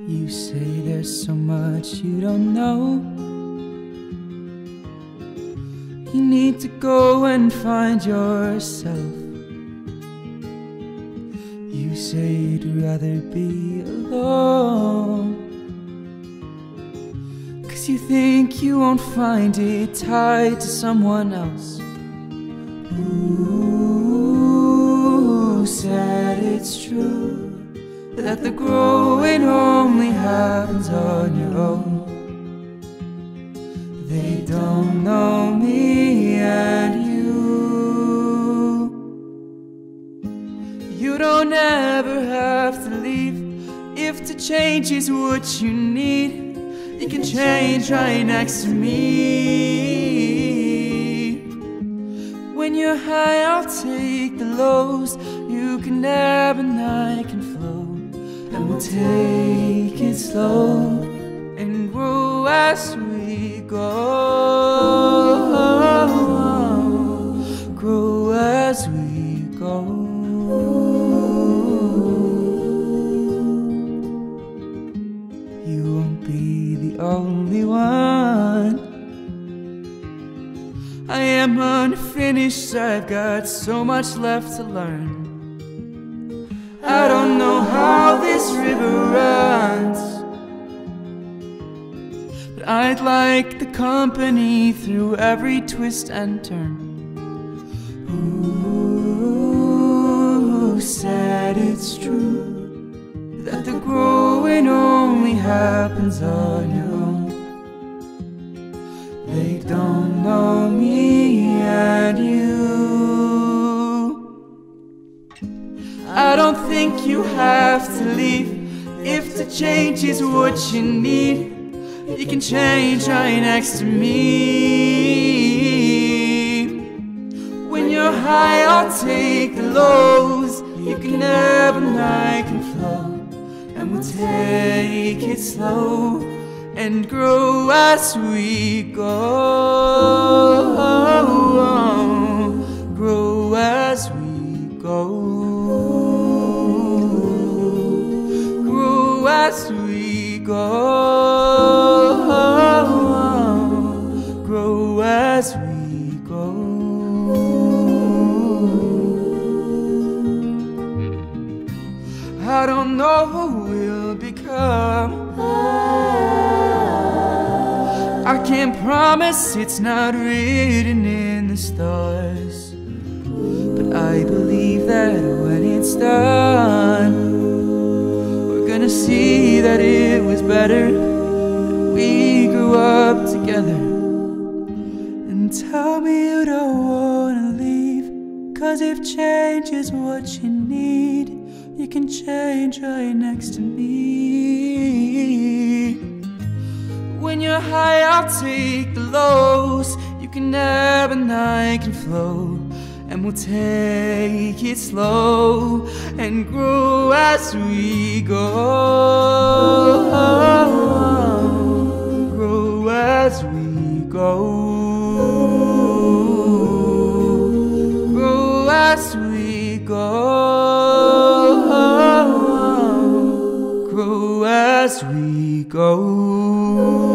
You say there's so much you don't know. You need to go and find yourself. You say you'd rather be alone, 'cause you think you won't find it tied to someone else. Who said it's true that the growing only happens on your own? They don't know me and you. You don't ever have to leave if to change is what you need. You can change right next to me. When you're high, I'll take the lows. You can ebb and I can flow, and we'll take it slow and grow as we go. Grow as we go. You won't be the only one. I am unfinished, I've got so much left to learn. I don't know how this river runs, but I'd like the company through every twist and turn. Who said it's true that the growing only happens on your own? They don't know me and you. I don't think you have to leave if to change is what you need. You can change right next to me. When you're high, I'll take the lows. You can ebb and I can flow, and we'll take it slow and grow as we go. Grow as we go. Grow as we go. Grow as we go. I don't know who we'll become. I can't promise, it's not written in the stars, but I believe that when it's done, we're gonna see that it was better that we grew up together. And tell me you don't wanna leave, 'cause if change is what you need, you can change right next to me. When you're high, I'll take the lows. You can ebb and I can flow, and we'll take it slow and grow as we go. Grow as we go. Grow as we go. Grow as we go.